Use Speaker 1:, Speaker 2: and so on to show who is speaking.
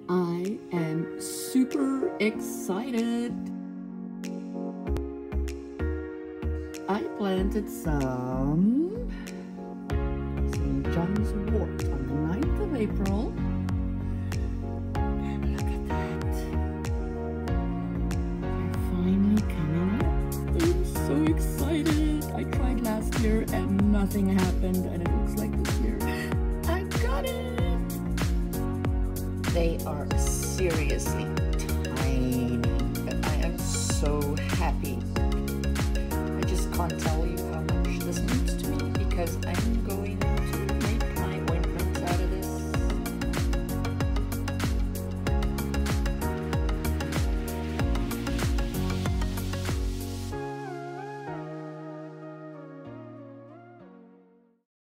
Speaker 1: I am super excited. I planted some St. John's wort on the 9th of April. And look at that. They're finally coming up. I'm so excited. I tried last year and nothing happened, and it looks like this year I got it. They are seriously tiny, but I am so happy. I just can't tell you how much this means to me because I'm going